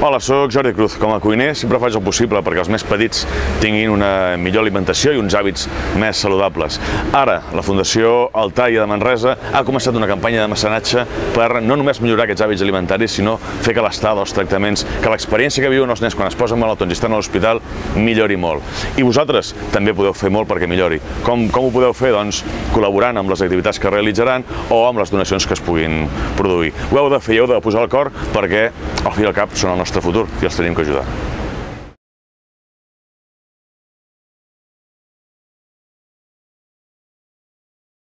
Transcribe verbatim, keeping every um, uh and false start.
Hola, soc Jordi Cruz. Com a cuiner sempre faig el possible perquè els més petits tinguin una millor alimentació i uns hàbits més saludables. Ara, la Fundació Altaia de Manresa ha començat una campanya de mecenatge per no només millorar aquests hàbits alimentaris, sinó fer que l'estada dels tractaments, que l'experiència que viuen els nens quan es posen malaltons i estan a l'hospital millori molt. I vosaltres també podeu fer molt perquè millori. Com, com ho podeu fer? Doncs col·laborant amb les activitats que realitzaran o amb les donacions que es puguin produir. Ho heu de fer i heu de posar el cor perquè, al fi i al cap, són el nostre futur i els tenim que ajudar.